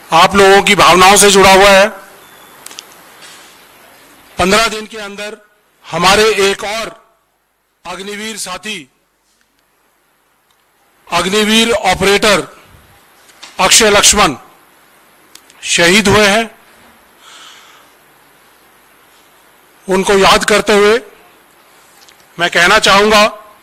आप लोगों की भावनाओं से जुड़ा हुआ है। 15 दिन के अंदर हमारे एक और अग्निवीर साथी, अग्निवीर ऑपरेटर अक्षय लक्ष्मण शहीद हुए हैं। उनको याद करते हुए मैं कहना चाहूंगा,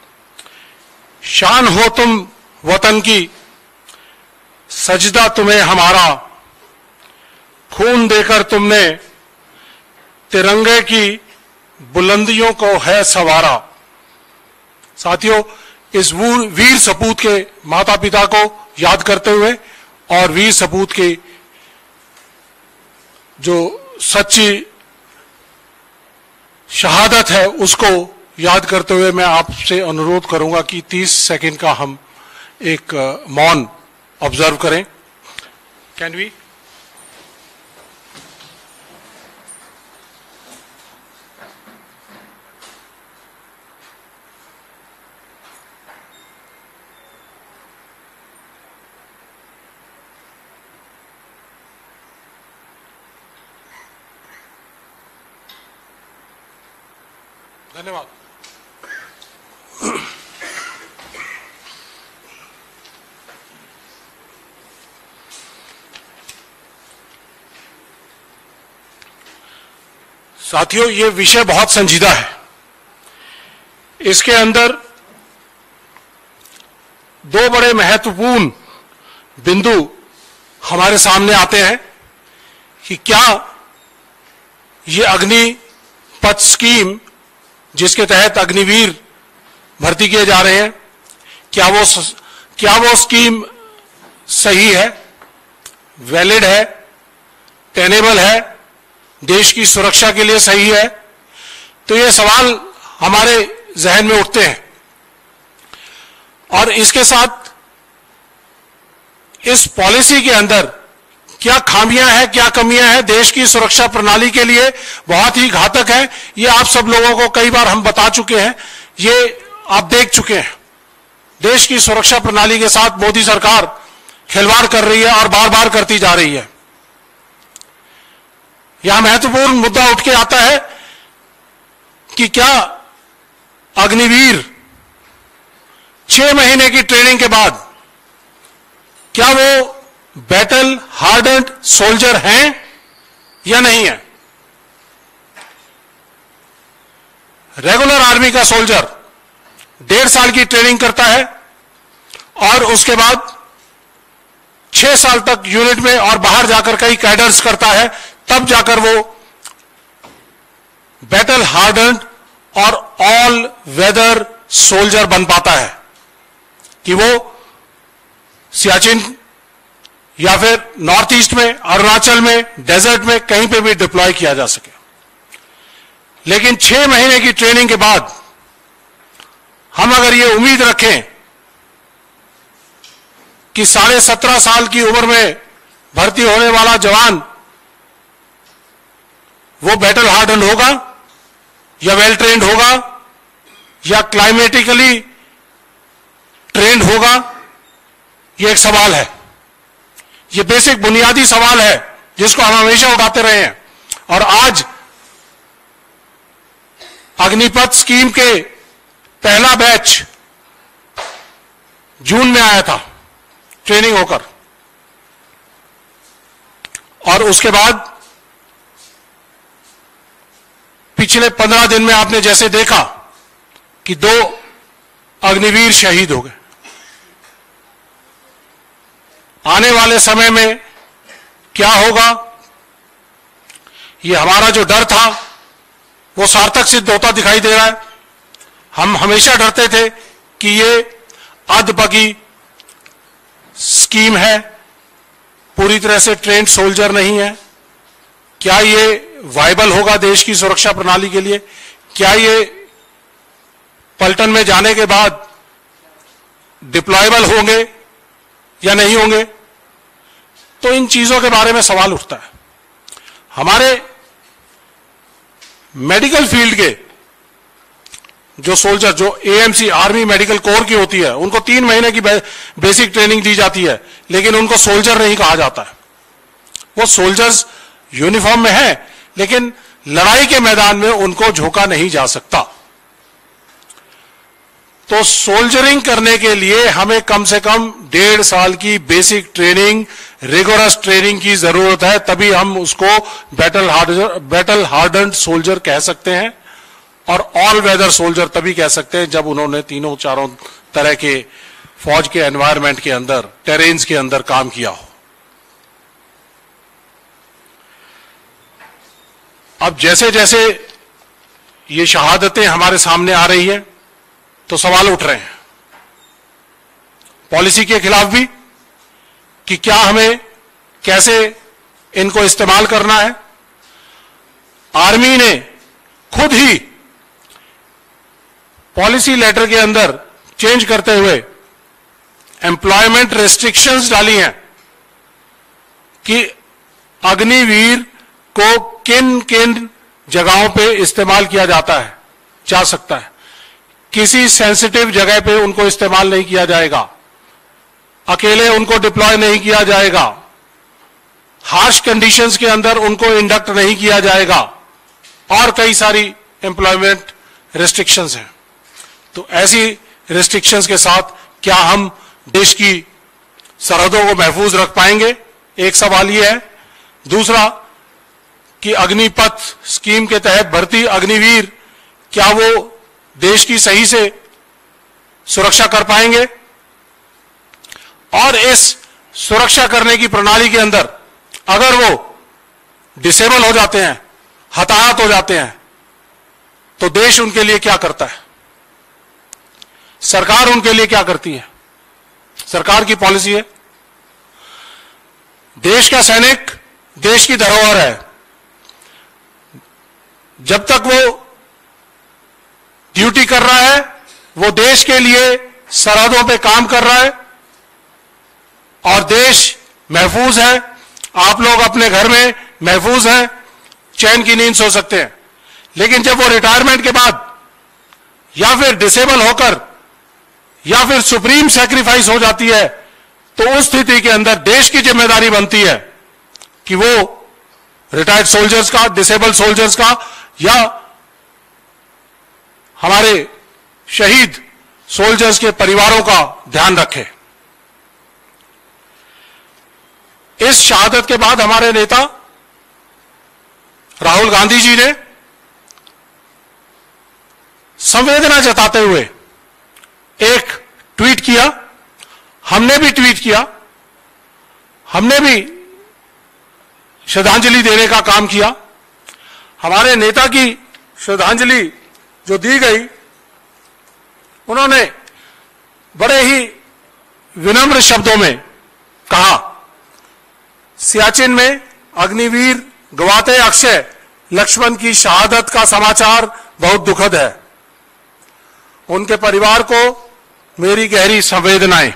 शान हो तुम वतन की, सजदा तुम्हें हमारा, खून देकर तुमने तिरंगे की बुलंदियों को है सवारा। साथियों, इस वीर सपूत के माता पिता को याद करते हुए और वीर सपूत की जो सच्ची शहादत है उसको याद करते हुए मैं आपसे अनुरोध करूंगा कि 30 सेकंड का हम एक मौन ऑब्जर्व करें। Can we? धन्यवाद। साथियों, ये विषय बहुत संजीदा है। इसके अंदर दो बड़े महत्वपूर्ण बिंदु हमारे सामने आते हैं कि क्या ये अग्निपथ स्कीम जिसके तहत अग्निवीर भर्ती किए जा रहे हैं, क्या वो स्कीम सही है, वैलिड है, टेनेबल है, देश की सुरक्षा के लिए सही है? तो ये सवाल हमारे जहन में उठते हैं। और इसके साथ इस पॉलिसी के अंदर क्या खामियां हैं, क्या कमियां हैं, देश की सुरक्षा प्रणाली के लिए बहुत ही घातक है। ये आप सब लोगों को कई बार हम बता चुके हैं, ये आप देख चुके हैं। देश की सुरक्षा प्रणाली के साथ मोदी सरकार खिलवाड़ कर रही है और बार बार करती जा रही है। यह महत्वपूर्ण मुद्दा उठ के आता है कि क्या अग्निवीर 6 महीने की ट्रेनिंग के बाद क्या वो बैटल हार्डेंड सोल्जर हैं या नहीं है? रेगुलर आर्मी का सोल्जर 1.5 साल की ट्रेनिंग करता है और उसके बाद 6 साल तक यूनिट में और बाहर जाकर कई कैडर्स करता है, तब जाकर वो बैटल हार्डेंड और ऑल वेदर सोल्जर बन पाता है कि वो सियाचिन या फिर नॉर्थ ईस्ट में, अरुणाचल में, डेजर्ट में कहीं पे भी डिप्लॉय किया जा सके। लेकिन 6 महीने की ट्रेनिंग के बाद हम अगर ये उम्मीद रखें कि 17.5 साल की उम्र में भर्ती होने वाला जवान वो बैटल हार्डन होगा या वेल ट्रेंड होगा या क्लाइमेटिकली ट्रेंड होगा, ये एक सवाल है। ये बेसिक बुनियादी सवाल है जिसको हम हमेशा उठाते रहे हैं। और आज अग्निपथ स्कीम के पहला बैच जून में आया था ट्रेनिंग होकर, और उसके बाद पिछले 15 दिन में आपने जैसे देखा कि 2 अग्निवीर शहीद हो गए। आने वाले समय में क्या होगा, ये हमारा जो डर था वो सार्थक सिद्ध होता दिखाई दे रहा है। हम हमेशा डरते थे कि ये अधपगी स्कीम है, पूरी तरह से ट्रेंड सोल्जर नहीं है। क्या ये वायबल होगा देश की सुरक्षा प्रणाली के लिए? क्या ये पलटन में जाने के बाद डिप्लॉयबल होंगे या नहीं होंगे? तो इन चीजों के बारे में सवाल उठता है। हमारे मेडिकल फील्ड के जो सोल्जर, जो एएमसी आर्मी मेडिकल कोर की होती है, उनको 3 महीने की बेसिक ट्रेनिंग दी जाती है, लेकिन उनको सोल्जर नहीं कहा जाता है। वो सोल्जर्स यूनिफॉर्म में है, लेकिन लड़ाई के मैदान में उनको झोंका नहीं जा सकता। तो सोल्जरिंग करने के लिए हमें कम से कम 1.5 साल की बेसिक ट्रेनिंग, रिगोरस ट्रेनिंग की जरूरत है, तभी हम उसको बैटल हार्डन्ड सोल्जर कह सकते हैं। और ऑल वेदर सोल्जर तभी कह सकते हैं जब उन्होंने तीनों चारों तरह के फौज के एनवायरनमेंट के अंदर, टेरेन्स के अंदर काम किया हो। अब जैसे जैसे ये शहादतें हमारे सामने आ रही हैं तो सवाल उठ रहे हैं पॉलिसी के खिलाफ भी कि क्या हमें कैसे इनको इस्तेमाल करना है। आर्मी ने खुद ही पॉलिसी लेटर के अंदर चेंज करते हुए एम्प्लॉयमेंट रेस्ट्रिक्शंस डाली हैं कि अग्निवीर को किन किन जगहों पे इस्तेमाल किया जा सकता है। किसी सेंसिटिव जगह पे उनको इस्तेमाल नहीं किया जाएगा, अकेले उनको डिप्लॉय नहीं किया जाएगा, हार्श कंडीशंस के अंदर उनको इंडक्ट नहीं किया जाएगा, और कई सारी एम्प्लॉयमेंट रेस्ट्रिक्शंस हैं। तो ऐसी रेस्ट्रिक्शंस के साथ क्या हम देश की सरहदों को महफूज रख पाएंगे, एक सवाल यह है। दूसरा कि अग्निपथ स्कीम के तहत भर्ती अग्निवीर क्या वो देश की सही से सुरक्षा कर पाएंगे, और इस सुरक्षा करने की प्रणाली के अंदर अगर वो डिसेबल हो जाते हैं, हताहत हो जाते हैं, तो देश उनके लिए क्या करता है, सरकार उनके लिए क्या करती है। सरकार की पॉलिसी है देश का सैनिक देश की धरोहर है, जब तक वो ड्यूटी कर रहा है वो देश के लिए सरहदों पे काम कर रहा है और देश महफूज है। आप लोग अपने घर में महफूज हैं, चैन की नींद सो सकते हैं। लेकिन जब वो रिटायरमेंट के बाद या फिर डिसेबल होकर या फिर सुप्रीम सैक्रिफाइस हो जाती है, तो उस स्थिति के अंदर देश की जिम्मेदारी बनती है कि वो रिटायर्ड सोल्जर्स का, डिसेबल सोल्जर्स का या हमारे शहीद सोल्जर्स के परिवारों का ध्यान रखे। इस शहादत के बाद हमारे नेता राहुल गांधी जी ने संवेदना जताते हुए एक ट्वीट किया, हमने भी ट्वीट किया, हमने भी श्रद्धांजलि देने का काम किया। हमारे नेता की श्रद्धांजलि जो दी गई, उन्होंने बड़े ही विनम्र शब्दों में कहा, सियाचिन में अग्निवीर गवाते अक्षय लक्ष्मण की शहादत का समाचार बहुत दुखद है। उनके परिवार को मेरी गहरी संवेदनाएं।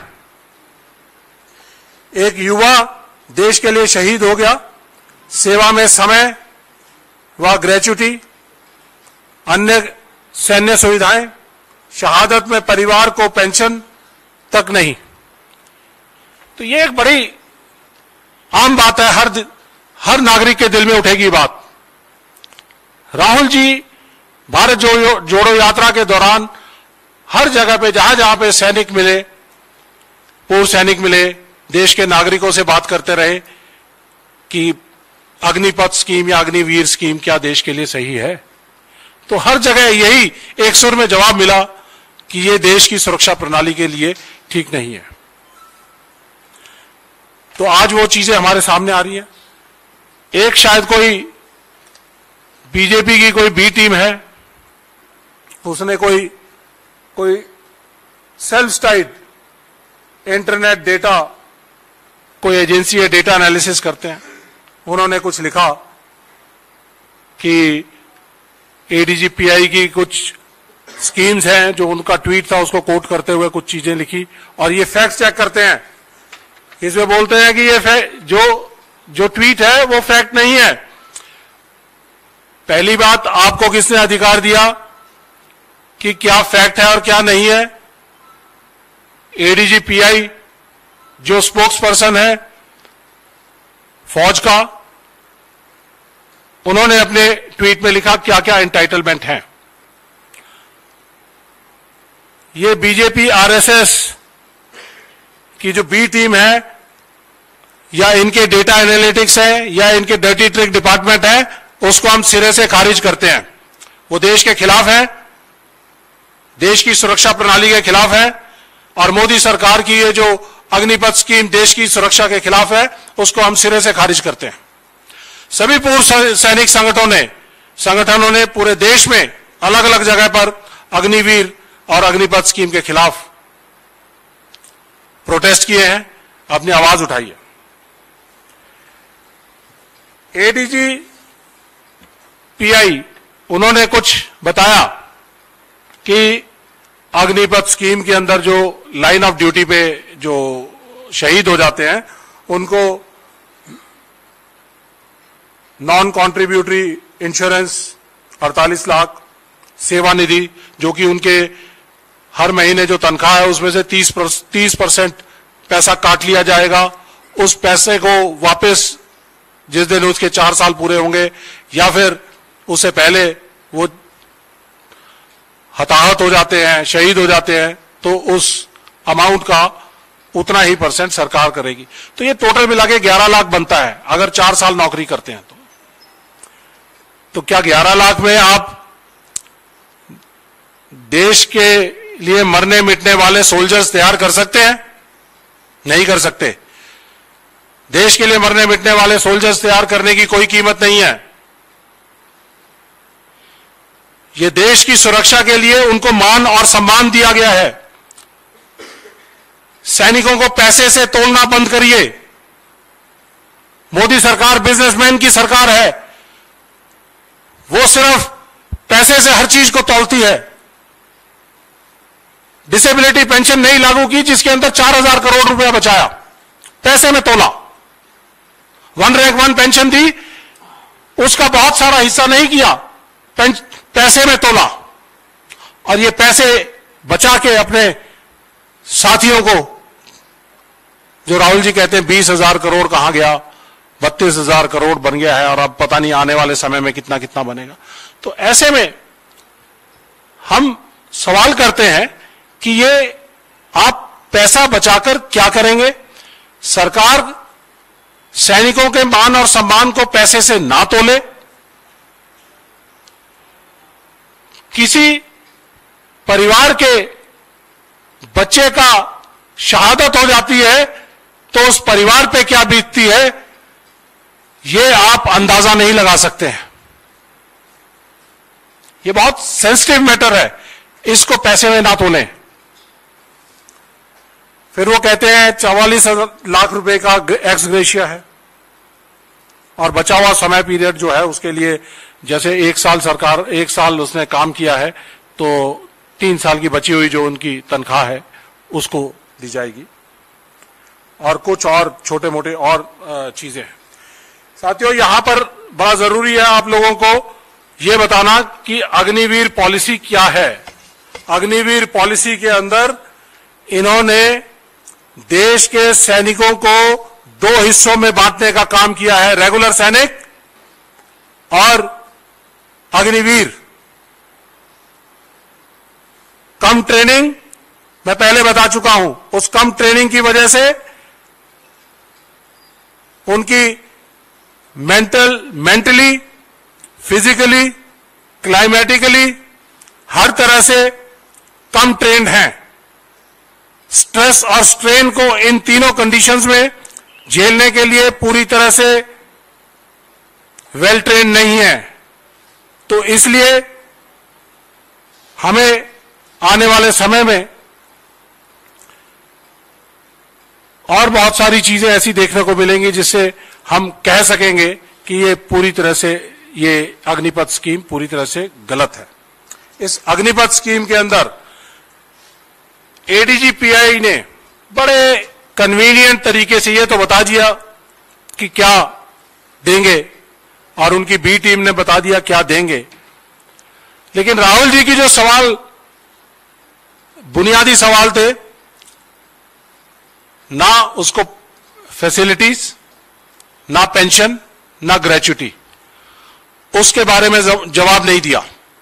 एक युवा देश के लिए शहीद हो गया, सेवा में समय व ग्रेच्युटी, अन्य सैन्य सुविधाएं, शहादत में परिवार को पेंशन तक नहीं। तो ये एक बड़ी आम बात है, हर नागरिक के दिल में उठेगी बात। राहुल जी भारत जोड़ो यात्रा के दौरान हर जगह पे जहां जहां पे सैनिक मिले, पूर्व सैनिक मिले, देश के नागरिकों से बात करते रहे कि अग्निपथ स्कीम या अग्निवीर स्कीम क्या देश के लिए सही है। तो हर जगह यही एक सुर में जवाब मिला कि ये देश की सुरक्षा प्रणाली के लिए ठीक नहीं है। तो आज वो चीजें हमारे सामने आ रही हैं। एक शायद कोई बीजेपी की कोई बी टीम है, उसने कोई सेल्फ स्टाइड इंटरनेट डेटा, कोई एजेंसी है, डेटा एनालिसिस करते हैं, उन्होंने कुछ लिखा कि एडीजीपीआई की कुछ स्कीम्स हैं, जो उनका ट्वीट था उसको कोट करते हुए कुछ चीजें लिखी, और ये फैक्ट चेक करते हैं। इसमें बोलते हैं कि ये जो ट्वीट है वो फैक्ट नहीं है। पहली बात, आपको किसने अधिकार दिया कि क्या फैक्ट है और क्या नहीं है? एडीजीपीआई जो स्पोक्स पर्सन है फौज का, उन्होंने अपने ट्वीट में लिखा क्या क्या एंटाइटलमेंट हैं। ये बीजेपी आरएसएस की जो बी टीम है, या इनके डेटा एनालिटिक्स है, या इनके डर्टी ट्रिक डिपार्टमेंट है, उसको हम सिरे से खारिज करते हैं। वो देश के खिलाफ है, देश की सुरक्षा प्रणाली के खिलाफ है, और मोदी सरकार की ये जो अग्निपथ स्कीम देश की सुरक्षा के खिलाफ है, उसको हम सिरे से खारिज करते हैं। सभी पूर्व सैनिक संगठनों ने पूरे देश में अलग अलग जगह पर अग्निवीर और अग्निपथ स्कीम के खिलाफ प्रोटेस्ट किए हैं, अपनी आवाज उठाई है। एडीजी पीआई उन्होंने कुछ बताया कि अग्निपथ स्कीम के अंदर जो लाइन ऑफ ड्यूटी पे जो शहीद हो जाते हैं, उनको नॉन कॉन्ट्रीब्यूटरी इंश्योरेंस 48 लाख, सेवानिधि जो कि उनके हर महीने जो तनख्वाह है उसमें से 30% पैसा काट लिया जाएगा। उस पैसे को वापस जिस दिन उसके 4 साल पूरे होंगे या फिर उससे पहले वो हताहत हो जाते हैं, शहीद हो जाते हैं, तो उस अमाउंट का उतना ही % सरकार करेगी। तो ये टोटल मिला के 11 लाख बनता है अगर 4 साल नौकरी करते हैं तो क्या 11 लाख में आप देश के लिए मरने मिटने वाले सोल्जर्स तैयार कर सकते हैं? नहीं कर सकते। देश के लिए मरने मिटने वाले सोल्जर्स तैयार करने की कोई कीमत नहीं है। ये देश की सुरक्षा के लिए उनको मान और सम्मान दिया गया है। सैनिकों को पैसे से तोलना बंद करिए। मोदी सरकार बिजनेसमैन की सरकार है, वो सिर्फ पैसे से हर चीज को तौलती है। डिसेबिलिटी पेंशन नहीं लागू की जिसके अंदर 4000 करोड़ रुपया बचाया, पैसे में तोला। वन रैंक वन पेंशन दी, उसका बहुत सारा हिस्सा नहीं किया, पैसे में तोला। और ये पैसे बचा के अपने साथियों को, जो राहुल जी कहते हैं 20,000 करोड़ कहां गया, 32,000 करोड़ बन गया है, और अब पता नहीं आने वाले समय में कितना कितना बनेगा। तो ऐसे में हम सवाल करते हैं कि ये आप पैसा बचाकर क्या करेंगे? सरकार सैनिकों के मान और सम्मान को पैसे से ना तोले। किसी परिवार के बच्चे का शहादत हो जाती है तो उस परिवार पे क्या बीतती है, ये आप अंदाजा नहीं लगा सकते हैं। ये बहुत सेंसिटिव मैटर है, इसको पैसे में ना तोलें। फिर वो कहते हैं 44 लाख रुपए का एक्स ग्रेशिया है, और बचा हुआ समय पीरियड जो है उसके लिए, जैसे 1 साल उसने काम किया है तो 3 साल की बची हुई जो उनकी तनख्वाह है उसको दी जाएगी, और कुछ और छोटे मोटे और चीजें हैं। साथियों, यहां पर बड़ा जरूरी है आप लोगों को यह बताना कि अग्निवीर पॉलिसी क्या है। अग्निवीर पॉलिसी के अंदर इन्होंने देश के सैनिकों को 2 हिस्सों में बांटने का काम किया है, रेगुलर सैनिक और अग्निवीर। कम ट्रेनिंग मैं पहले बता चुका हूं, उस कम ट्रेनिंग की वजह से उनकी मेंटली, फिजिकली, क्लाइमेटिकली हर तरह से कम ट्रेंड हैं। स्ट्रेस और स्ट्रेन को इन तीनों कंडीशंस में झेलने के लिए पूरी तरह से वेल ट्रेन नहीं है। तो इसलिए हमें आने वाले समय में और बहुत सारी चीजें ऐसी देखने को मिलेंगी जिससे हम कह सकेंगे कि ये पूरी तरह से, ये अग्निपथ स्कीम पूरी तरह से गलत है। इस अग्निपथ स्कीम के अंदर एडीजीपीआई ने बड़े कन्वीनियंट तरीके से ये तो बता दिया कि क्या देंगे, और उनकी बी टीम ने बता दिया क्या देंगे, लेकिन राहुल जी की जो सवाल, बुनियादी सवाल थे, ना उसको फैसिलिटीज, ना पेंशन, ना ग्रेच्युटी, उसके बारे में जवाब नहीं दिया।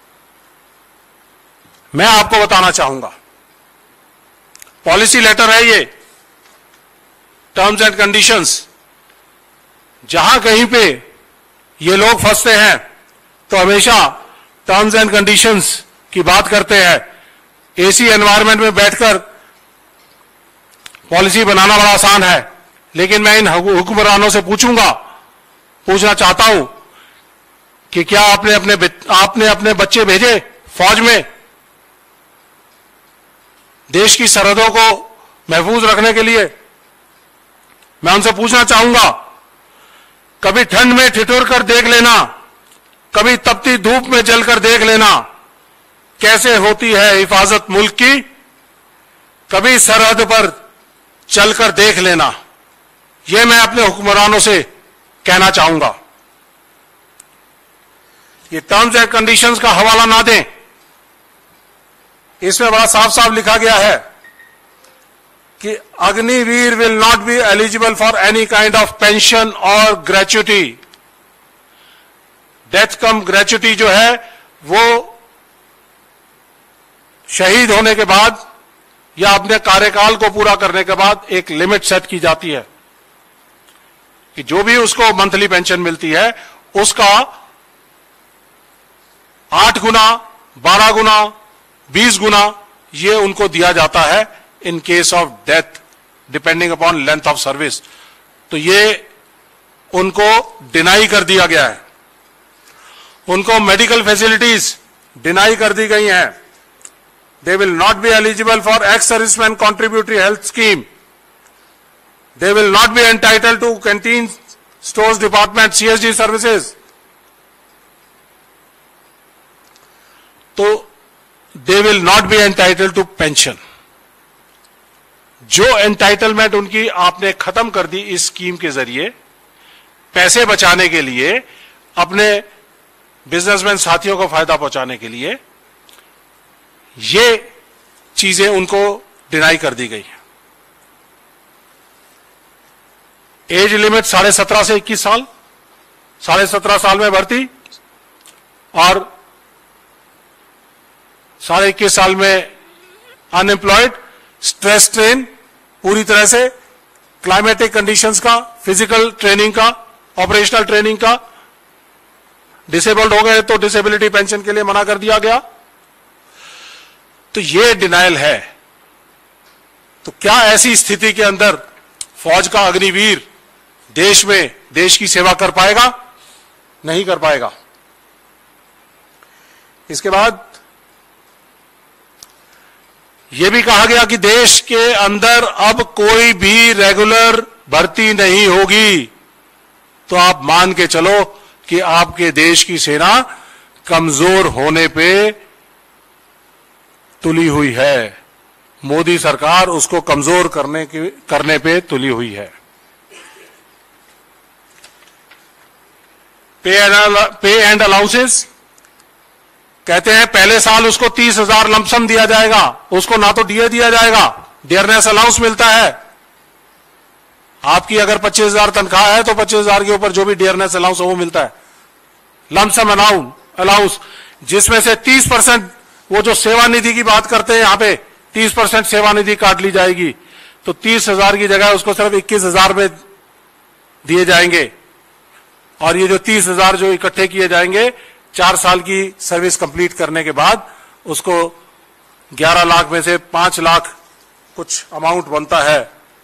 मैं आपको बताना चाहूंगा, पॉलिसी लेटर है ये, टर्म्स एंड कंडीशंस, जहां कहीं पे ये लोग फंसते हैं तो हमेशा टर्म्स एंड कंडीशंस की बात करते हैं। एसी एनवायरनमेंट में बैठकर पॉलिसी बनाना बड़ा आसान है, लेकिन मैं इन हुक्मरानों से पूछना चाहता हूं कि क्या आपने अपने बच्चे भेजे फौज में देश की सरहदों को महफूज रखने के लिए? मैं उनसे पूछना चाहूंगा, कभी ठंड में ठिठुर कर देख लेना, कभी तपती धूप में जलकर देख लेना कैसे होती है हिफाजत मुल्क की, कभी सरहद पर चलकर देख लेना। यह मैं अपने हुक्मरानों से कहना चाहूंगा। ये टर्म्स एंड कंडीशंस का हवाला ना दें, इसमें बड़ा साफ साफ लिखा गया है कि Agniveer will not be eligible for any kind of pension और ग्रेच्युटी। डेथ कम ग्रेच्युटी जो है वो शहीद होने के बाद या अपने कार्यकाल को पूरा करने के बाद एक लिमिट सेट की जाती है कि जो भी उसको मंथली पेंशन मिलती है उसका 8 गुना, 12 गुना, 20 गुना ये उनको दिया जाता है in case of death, depending upon length of service. तो ये उनको डिनाई कर दिया गया है। उनको मेडिकल फैसिलिटीज डिनाई कर दी गई हैं। They will not be eligible for ex serviceman contributory health scheme. They will not be entitled to canteen stores department CSD services. तो they will not be entitled to pension. जो entitlement उनकी आपने खत्म कर दी इस स्कीम के जरिए, पैसे बचाने के लिए, अपने बिजनेसमैन साथियों को फायदा पहुंचाने के लिए, ये चीजें उनको डिनाई कर दी गई है। एज लिमिट 17.5 से 21 साल, 17.5 साल में भर्ती और 21.5 साल में अनएम्प्लॉयड, स्ट्रेस ट्रेन पूरी तरह से, क्लाइमेटिक कंडीशंस का, फिजिकल ट्रेनिंग का, ऑपरेशनल ट्रेनिंग का। डिसेबल्ड हो गए तो डिसेबिलिटी पेंशन के लिए मना कर दिया गया। तो ये डिनायल है। तो क्या ऐसी स्थिति के अंदर फौज का अग्निवीर देश में देश की सेवा कर पाएगा? नहीं कर पाएगा। इसके बाद यह भी कहा गया कि देश के अंदर अब कोई भी रेगुलर भर्ती नहीं होगी। तो आप मान के चलो कि आपके देश की सेना कमजोर होने पे तुली हुई है। मोदी सरकार उसको कमजोर करने पे तुली हुई है। पे एंड अलाउंसेस कहते हैं पहले साल उसको 30,000 लमसम दिया जाएगा, उसको ना तो डीए दिया जाएगा, डियरनेस अलाउंस मिलता है। आपकी अगर 25,000 तनख्वाह है तो 25,000 के ऊपर जो भी डियरनेस अलाउंस है वो मिलता है, लमसम अलाउंस, जिसमें से 30% वो जो सेवानिधि की बात करते हैं यहां पे 30% सेवानिधि काट ली जाएगी। तो 30,000 की जगह उसको सिर्फ 21,000 में दिए जाएंगे। और ये जो 30,000 जो इकट्ठे किए जाएंगे 4 साल की सर्विस कंप्लीट करने के बाद उसको 11 लाख में से 5 लाख कुछ अमाउंट बनता है,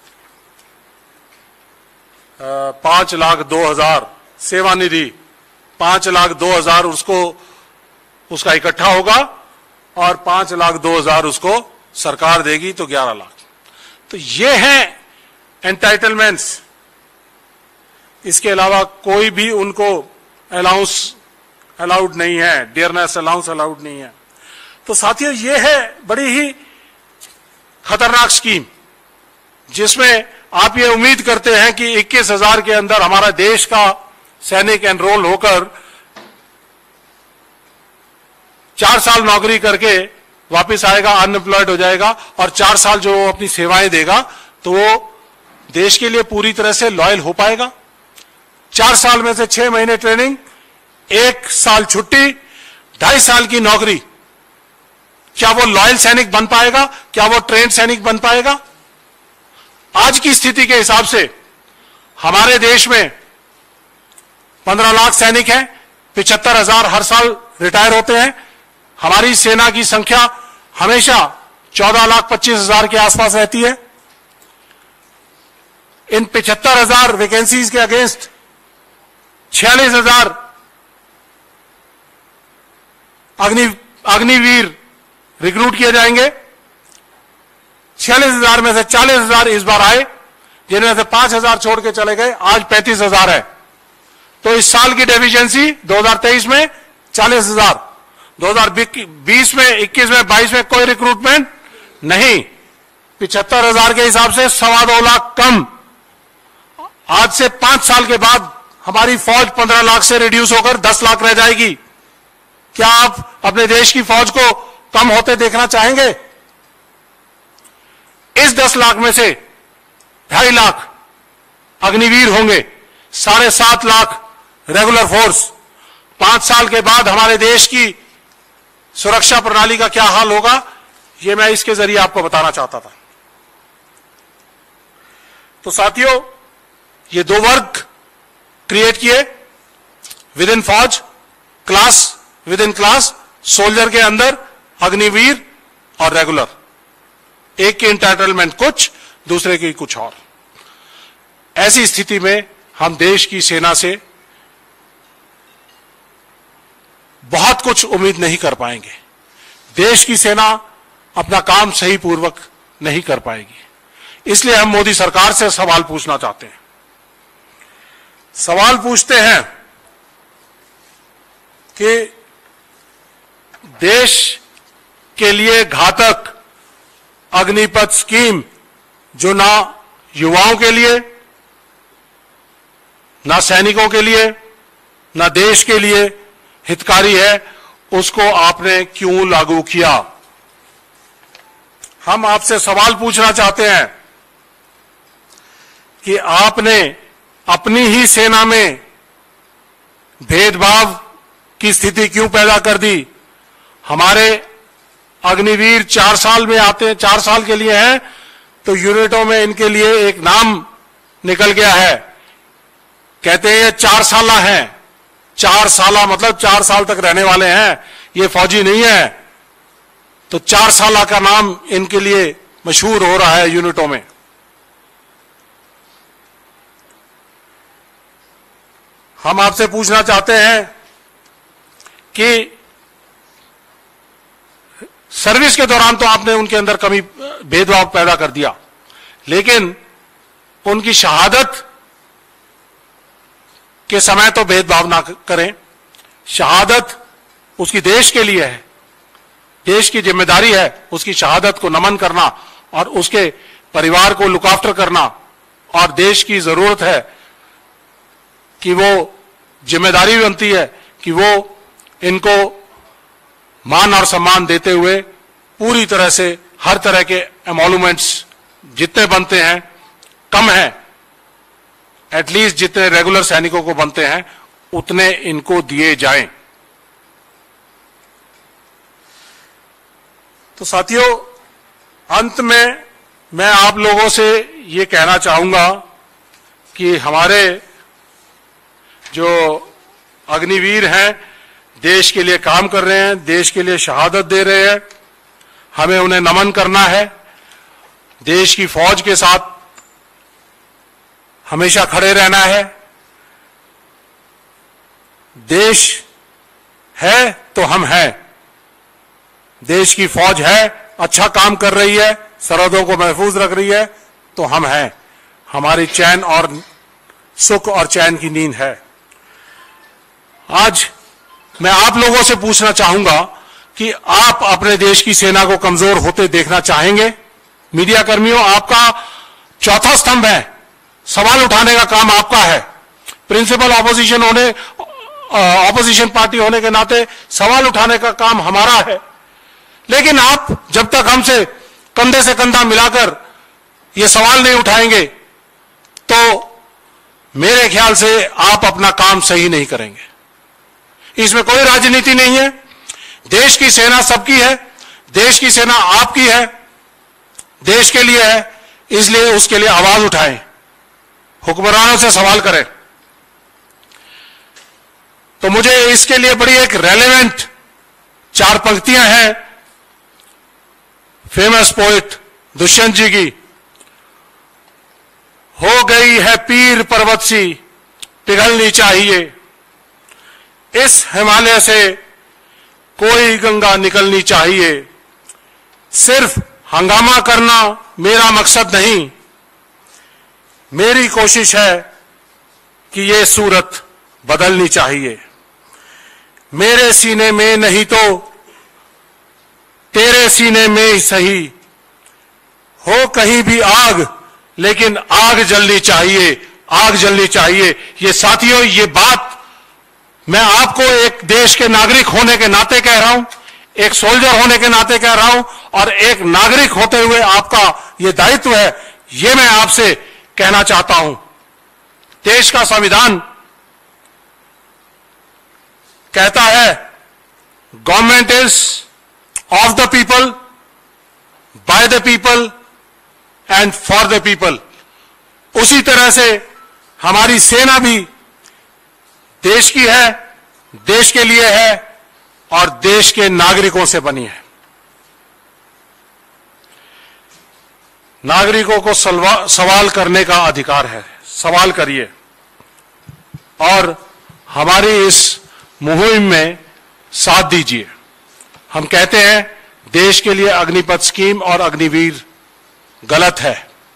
5,02,000 सेवानिधि, 5,02,000 उसका इकट्ठा होगा और 5,02,000 उसको सरकार देगी, तो 11 लाख। तो ये हैं एंटाइटलमेंट्स। इसके अलावा कोई भी उनको अलाउंस अलाउड नहीं है, डियरनेस अलाउंस अलाउड नहीं है। तो साथियों ये है बड़ी ही खतरनाक स्कीम, जिसमें आप ये उम्मीद करते हैं कि 21,000 के अंदर हमारा देश का सैनिक एनरोल होकर 4 साल नौकरी करके वापस आएगा, अनएम्प्लॉयड हो जाएगा और 4 साल जो वो अपनी सेवाएं देगा तो वो देश के लिए पूरी तरह से लॉयल हो पाएगा। 4 साल में से 6 महीने ट्रेनिंग, 1 साल छुट्टी, 2.5 साल की नौकरी। क्या वो लॉयल सैनिक बन पाएगा? क्या वो ट्रेंड सैनिक बन पाएगा? आज की स्थिति के हिसाब से हमारे देश में 15 लाख सैनिक हैं, 75,000 हर साल रिटायर होते हैं। हमारी सेना की संख्या हमेशा 14,25,000 के आसपास रहती है। इन 75,000 वैकेंसीज के अगेंस्ट 46,000 अग्निवीर रिक्रूट किए जाएंगे। 46,000 में से 40,000 इस बार आए, जिनमें से 5,000 छोड़ के चले गए। आज 35,000 है। तो इस साल की डेफिशिएंसी 2023 में 40,000, 2020 में, 21 में, 22 में कोई रिक्रूटमेंट नहीं। 75,000 के हिसाब से 2.25 लाख कम। आज से 5 साल के बाद हमारी फौज 15 लाख से रिड्यूस होकर 10 लाख रह जाएगी। क्या आप अपने देश की फौज को कम होते देखना चाहेंगे? इस 10 लाख में से 2.5 लाख अग्निवीर होंगे, 7.5 लाख रेगुलर फोर्स। 5 साल के बाद हमारे देश की सुरक्षा प्रणाली का क्या हाल होगा, यह मैं इसके जरिए आपको बताना चाहता था। तो साथियों, ये 2 वर्ग क्रिएट किए विद इन फौज, class within class, soldier के अंदर अग्निवीर और रेगुलर। एक की एंटाइटलमेंट कुछ, दूसरे की कुछ और। ऐसी स्थिति में हम देश की सेना से बहुत कुछ उम्मीद नहीं कर पाएंगे। देश की सेना अपना काम सही पूर्वक नहीं कर पाएगी। इसलिए हम मोदी सरकार से सवाल पूछना चाहते हैं। सवाल पूछते हैं कि देश के लिए घातक अग्निपथ स्कीम, जो ना युवाओं के लिए, ना सैनिकों के लिए, ना देश के लिए हितकारी है, उसको आपने क्यों लागू किया? हम आपसे सवाल पूछना चाहते हैं कि आपने अपनी ही सेना में भेदभाव की स्थिति क्यों पैदा कर दी? हमारे अग्निवीर 4 साल में आते हैं, 4 साल के लिए हैं, तो यूनिटों में इनके लिए एक नाम निकल गया है। कहते हैं ये 4 साला हैं। 4 साला मतलब 4 साल तक रहने वाले हैं, ये फौजी नहीं है। तो 4 साला का नाम इनके लिए मशहूर हो रहा है यूनिटों में। हम आपसे पूछना चाहते हैं कि सर्विस के दौरान तो आपने उनके अंदर कमी, भेदभाव पैदा कर दिया, लेकिन उनकी शहादत के समय तो भेदभाव ना करें। शहादत उसकी देश के लिए है, देश की जिम्मेदारी है उसकी शहादत को नमन करना और उसके परिवार को लुक आफ्टर करना। और देश की जरूरत है कि वो जिम्मेदारी बनती है कि वो इनको मान और सम्मान देते हुए पूरी तरह से हर तरह के एमोलुमेंट्स जितने बनते हैं, कम हैं, एटलीस्ट जितने रेगुलर सैनिकों को बनते हैं उतने इनको दिए जाएं। तो साथियों, अंत में मैं आप लोगों से ये कहना चाहूंगा कि हमारे जो अग्निवीर हैं, देश के लिए काम कर रहे हैं, देश के लिए शहादत दे रहे हैं, हमें उन्हें नमन करना है। देश की फौज के साथ हमेशा खड़े रहना है। देश है तो हम हैं। देश की फौज है, अच्छा काम कर रही है, सरहदों को महफूज रख रही है, तो हम हैं। हमारी चैन और सुख और चैन की नींद है। आज मैं आप लोगों से पूछना चाहूंगा कि आप अपने देश की सेना को कमजोर होते देखना चाहेंगे? मीडिया कर्मियों, आपका चौथा स्तंभ है, सवाल उठाने का काम आपका है। प्रिंसिपल ऑपोजिशन पार्टी होने के नाते सवाल उठाने का काम हमारा है। लेकिन आप जब तक हमसे कंधे से कंधा मिलाकर ये सवाल नहीं उठाएंगे तो मेरे ख्याल से आप अपना काम सही नहीं करेंगे। इसमें कोई राजनीति नहीं है। देश की सेना सबकी है, देश की सेना आपकी है, देश के लिए है, इसलिए उसके लिए आवाज उठाएं, हुक्मरानों से सवाल करें। तो मुझे इसके लिए बड़ी एक रेलेवेंट 4 पंक्तियां हैं फेमस पोएट दुष्यंत जी की। हो गई है पीर पर्वत सी पिघलनी चाहिए, इस हिमालय से कोई गंगा निकलनी चाहिए। सिर्फ हंगामा करना मेरा मकसद नहीं, मेरी कोशिश है कि ये सूरत बदलनी चाहिए। मेरे सीने में नहीं तो तेरे सीने में ही सही, हो कहीं भी आग लेकिन आग जलनी चाहिए, आग जलनी चाहिए। ये साथियों, ये बात मैं आपको एक देश के नागरिक होने के नाते कह रहा हूं, एक सोल्जर होने के नाते कह रहा हूं, और एक नागरिक होते हुए आपका ये दायित्व है, ये मैं आपसे कहना चाहता हूं। देश का संविधान कहता है government is of the people, by the people and for the people. उसी तरह से हमारी सेना भी देश की है, देश के लिए है और देश के नागरिकों से बनी है। नागरिकों को सवाल करने का अधिकार है, सवाल करिए। और हमारी इस मुहिम में साथ दीजिए। हम कहते हैं देश के लिए अग्निपथ स्कीम और अग्निवीर गलत है।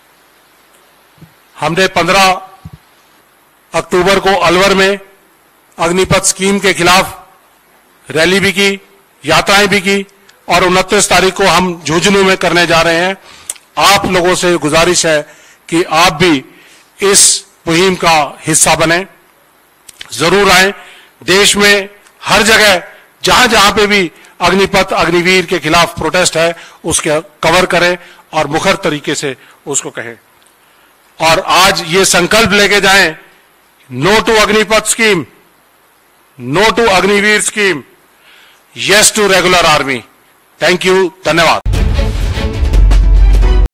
हमने 15 अक्टूबर को अलवर में अग्निपथ स्कीम के खिलाफ रैली भी की, यात्राएं भी की, और 29 तारीख को हम झुंझुनू में करने जा रहे हैं। आप लोगों से गुजारिश है कि आप भी इस मुहिम का हिस्सा बने, जरूर आए। देश में हर जगह जहां जहां पे भी अग्निपथ अग्निवीर के खिलाफ प्रोटेस्ट है उसके कवर करें और मुखर तरीके से उसको कहें। और आज ये संकल्प लेके जाएं, no to Agnipath scheme, no to Agniveer scheme, yes to regular army. Thank you, धन्यवाद।